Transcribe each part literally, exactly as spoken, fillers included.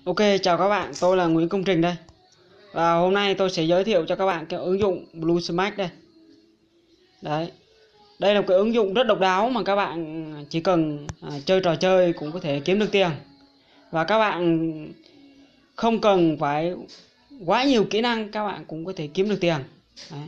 Ok, chào các bạn, tôi là Nguyễn Công Trình đây. Và hôm nay tôi sẽ giới thiệu cho các bạn cái ứng dụng Blue Smash đây. Đấy. Đây là một cái ứng dụng rất độc đáo mà các bạn chỉ cần à, chơi trò chơi cũng có thể kiếm được tiền. Và các bạn không cần phải quá nhiều kỹ năng, các bạn cũng có thể kiếm được tiền. Đấy.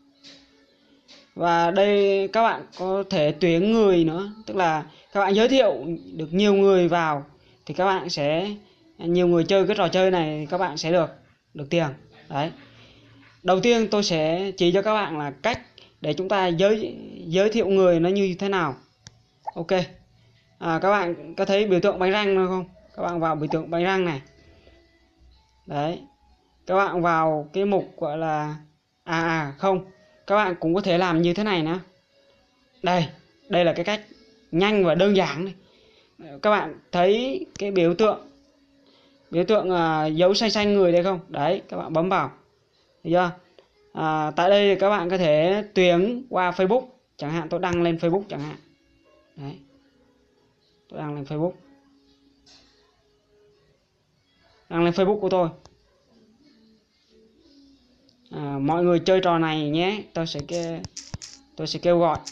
Và đây các bạn có thể tuyển người nữa, tức là các bạn giới thiệu được nhiều người vào thì các bạn sẽ nhiều người chơi cái trò chơi này, các bạn sẽ được được tiền. Đấy. Đầu tiên tôi sẽ chỉ cho các bạn là cách để chúng ta giới giới thiệu người nó như thế nào. Ok. À, các bạn có thấy biểu tượng bánh răng nữa không? Các bạn vào biểu tượng bánh răng này. Đấy. Các bạn vào cái mục gọi là à à không, các bạn cũng có thể làm như thế này nữa. Đây, đây là cái cách nhanh và đơn giản này. Các bạn thấy cái biểu tượng biểu tượng uh, dấu xanh xanh người đây không? Đấy, các bạn bấm vào. Thấy chưa? À, tại đây các bạn có thể tuyển qua Facebook, chẳng hạn tôi đăng lên Facebook chẳng hạn. Đấy. Tôi đăng lên Facebook. Đăng lên Facebook của tôi. À, mọi người chơi trò này nhé, tôi sẽ kêu, tôi sẽ kêu gọi.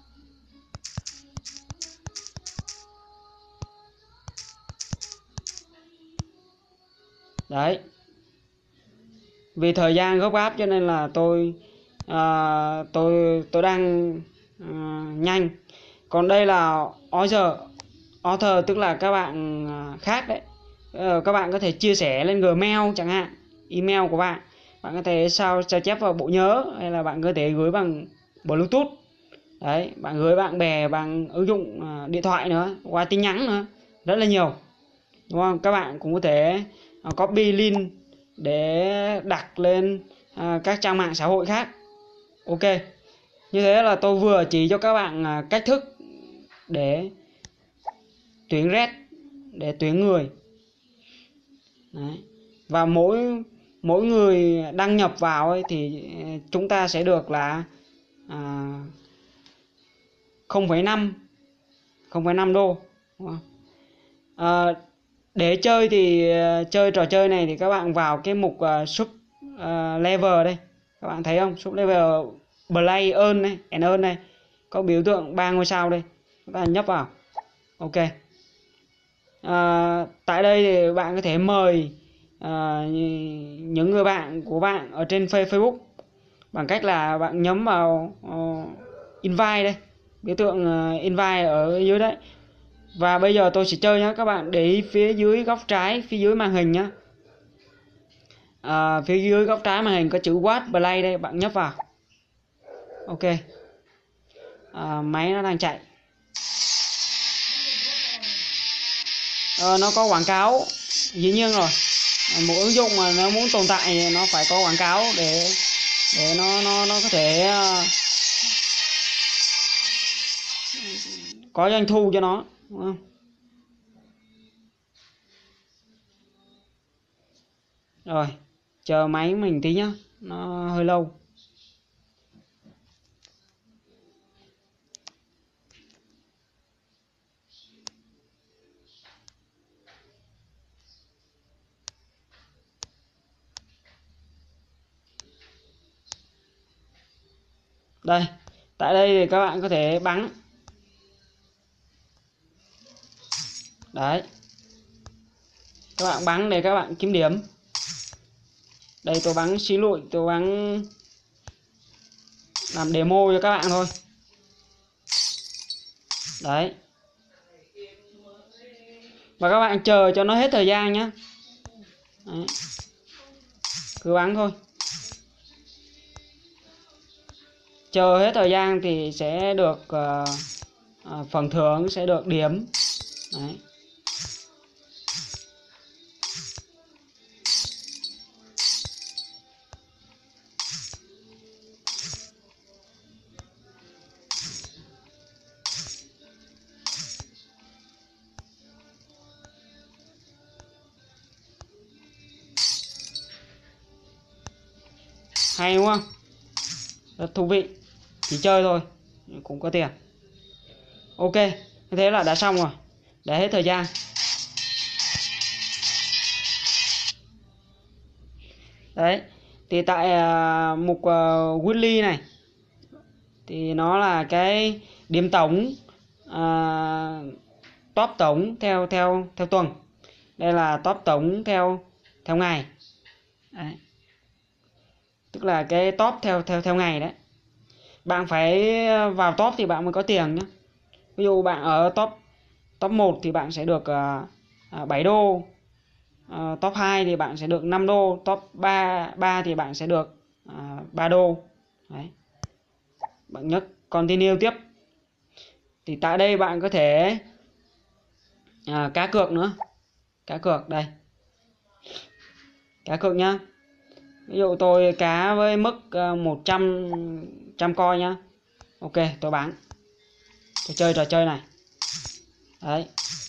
Đấy. Vì thời gian gấp gáp cho nên là tôi à, tôi tôi đang à, nhanh. Còn đây là author, author tức là các bạn khác đấy. À, các bạn có thể chia sẻ lên Gmail chẳng hạn, email của bạn. Bạn có thể sao sao chép vào bộ nhớ, hay là bạn có thể gửi bằng Bluetooth. Đấy, bạn gửi bạn bè bằng ứng dụng à, điện thoại nữa, qua tin nhắn nữa, rất là nhiều. Đúng không? Các bạn cũng có thể à, copy link để đặt lên à, các trang mạng xã hội khác. Ok. Như thế là tôi vừa chỉ cho các bạn à, cách thức để tuyển red, để tuyển người. Đấy. Và mỗi mỗi người đăng nhập vào ấy, thì chúng ta sẽ được là à, không phẩy năm đô. Đúng không? À, để chơi thì chơi trò chơi này thì các bạn vào cái mục uh, sub uh, level đây, các bạn thấy không? Sub level play earn này, and earn này, có biểu tượng ba ngôi sao đây, các bạn nhấp vào. Ok. À, tại đây thì bạn có thể mời à, những người bạn của bạn ở trên Facebook bằng cách là bạn nhấn vào uh, invite đây, biểu tượng uh, invite ở dưới đấy. Và bây giờ tôi sẽ chơi nhé, các bạn để ý phía dưới góc trái, phía dưới màn hình nhé. À, phía dưới góc trái màn hình có chữ Watch Play đây, bạn nhấp vào. Ok. À, máy nó đang chạy. À, nó có quảng cáo, dĩ nhiên rồi. Một ứng dụng mà nó muốn tồn tại thì nó phải có quảng cáo để để nó nó nó có thể uh, có doanh thu cho nó, đúng không? Rồi, chờ máy mình tí nhá, nó hơi lâu. Đây, tại đây thì các bạn có thể bắn. Đấy. Các bạn bắn để các bạn kiếm điểm. Đây tôi bắn xí lụi, tôi bắn làm demo cho các bạn thôi. Đấy. Và các bạn chờ cho nó hết thời gian nhé. Đấy. Cứ bắn thôi. Chờ hết thời gian thì sẽ được uh, uh, phần thưởng sẽ được điểm. Đấy. Hay đúng không? Rất thú vị. Chỉ chơi thôi cũng có tiền. Ok, như thế là đã xong rồi. Để hết thời gian. Đấy, thì tại à, mục uh, weekly này thì nó là cái điểm tổng, à, top tổng theo theo theo tuần. Đây là top tổng theo theo ngày. Đấy. Tức là cái top theo theo theo ngày đấy. Bạn phải vào top thì bạn mới có tiền nhé. Ví dụ bạn ở top top một thì bạn sẽ được uh, bảy đô. Uh, top hai thì bạn sẽ được năm đô, top ba ba thì bạn sẽ được uh, ba đô. Đấy. Bạn nhấc continue tiếp. Thì tại đây bạn có thể à, cá cược nữa. Cá cược đây. Cá cược nhá. Ví dụ tôi cá với mức uh, một trăm trăm coin nhá. Ok, tôi bán. Tôi chơi trò chơi này. Đấy.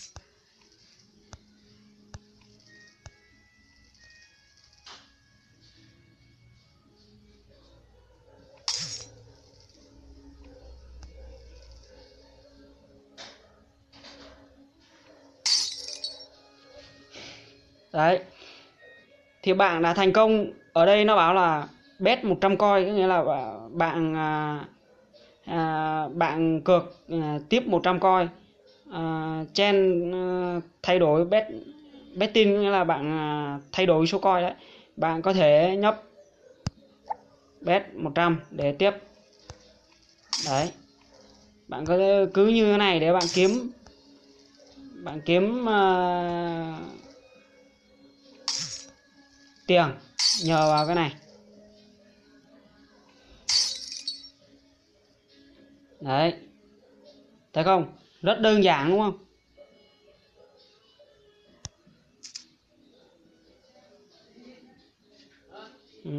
Đấy. Thì bạn đã thành công. Ở đây nó báo là bet một trăm coin, có nghĩa là bạn à, à, bạn cược à, tiếp một trăm coin. À, chen à, thay đổi bet betting, nghĩa là bạn à, thay đổi số coin đấy. Bạn có thể nhấp bet một trăm để tiếp. Đấy. Bạn có cứ như thế này để bạn kiếm bạn kiếm uh, tiền nhờ vào cái này. Đấy. Thấy không? Rất đơn giản đúng không? Ừ.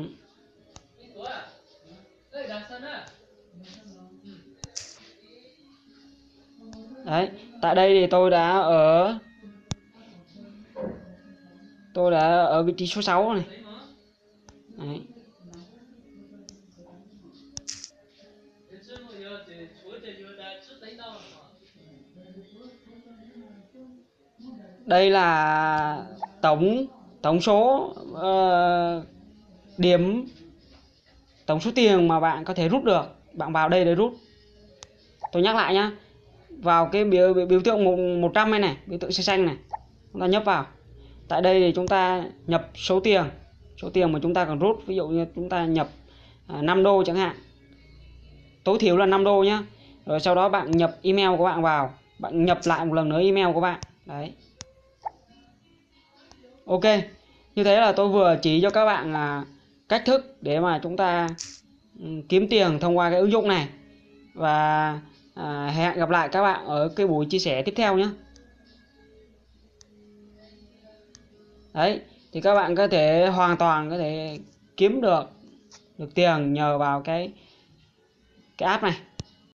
Đấy, tại đây thì tôi đã ở tôi đã ở vị trí số sáu này. Đấy. Đây là tổng tổng số uh, điểm, tổng số tiền mà bạn có thể rút được. Bạn vào đây để rút. Tôi nhắc lại nhá. Vào cái biểu, biểu, biểu tượng một trăm này này, biểu tượng xanh xanh này, chúng ta nhấp vào. Tại đây thì chúng ta nhập số tiền, số tiền mà chúng ta cần rút. Ví dụ như chúng ta nhập à, năm đô chẳng hạn, tối thiểu là năm đô nhá. Rồi sau đó bạn nhập email của bạn vào, bạn nhập lại một lần nữa email của bạn. Đấy. Ok, như thế là tôi vừa chỉ cho các bạn là cách thức để mà chúng ta kiếm tiền thông qua cái ứng dụng này. Và à, hẹn gặp lại các bạn ở cái buổi chia sẻ tiếp theo nhé. Đấy, thì các bạn có thể hoàn toàn có thể kiếm được được tiền nhờ vào cái cái app này.